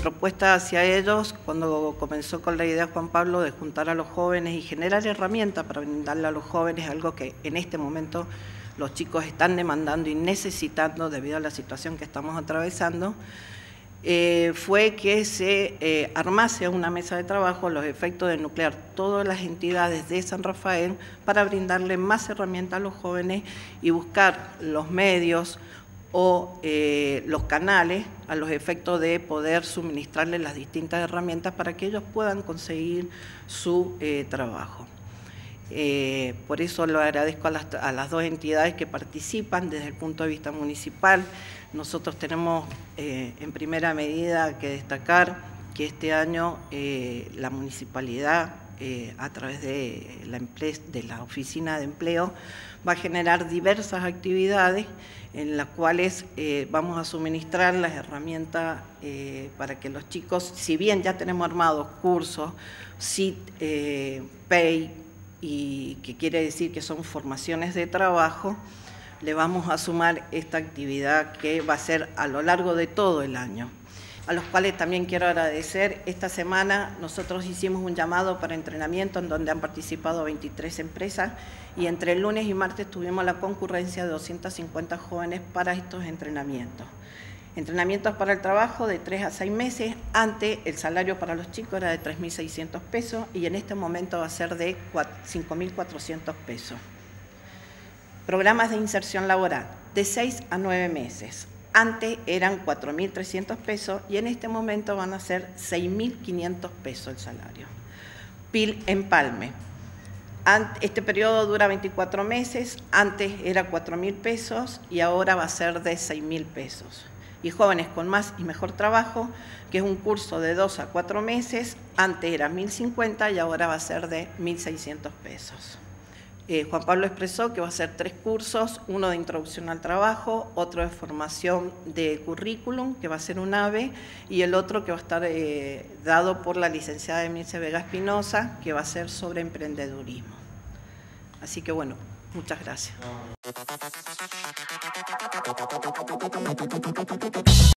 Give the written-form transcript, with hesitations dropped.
propuesta hacia ellos, cuando comenzó con la idea Juan Pablo de juntar a los jóvenes y generar herramientas para brindarle a los jóvenes algo que en este momento los chicos están demandando y necesitando debido a la situación que estamos atravesando, fue que se armase una mesa de trabajo a los efectos de nuclear todas las entidades de San Rafael para brindarle más herramientas a los jóvenes y buscar los medios o los canales a los efectos de poder suministrarles las distintas herramientas para que ellos puedan conseguir su trabajo. Por eso lo agradezco a las dos entidades que participan desde el punto de vista municipal. Nosotros tenemos en primera medida que destacar que este año la municipalidad, a través de la Oficina de Empleo, va a generar diversas actividades en las cuales vamos a suministrar las herramientas para que los chicos, si bien ya tenemos armados cursos, SIT, PEI, y que quiere decir que son formaciones de trabajo, le vamos a sumar esta actividad que va a ser a lo largo de todo el año, a los cuales también quiero agradecer. Esta semana nosotros hicimos un llamado para entrenamiento en donde han participado 23 empresas y entre el lunes y martes tuvimos la concurrencia de 250 jóvenes para estos entrenamientos. Entrenamientos para el trabajo de 3 a 6 meses, antes el salario para los chicos era de 3.600 pesos y en este momento va a ser de 5.400 pesos. Programas de inserción laboral de 6 a 9 meses. Antes eran 4.300 pesos y en este momento van a ser 6.500 pesos el salario. PIL Empalme. Este periodo dura 24 meses, antes era 4.000 pesos y ahora va a ser de 6.000 pesos. Y Jóvenes con Más y Mejor Trabajo, que es un curso de 2 a 4 meses, antes era 1.050 y ahora va a ser de 1.600 pesos. Juan Pablo expresó que va a ser 3 cursos, uno de introducción al trabajo, otro de formación de currículum, que va a ser un AVE, y el otro que va a estar dado por la licenciada Emilce Vega Espinosa, que va a ser sobre emprendedurismo. Así que bueno, muchas gracias.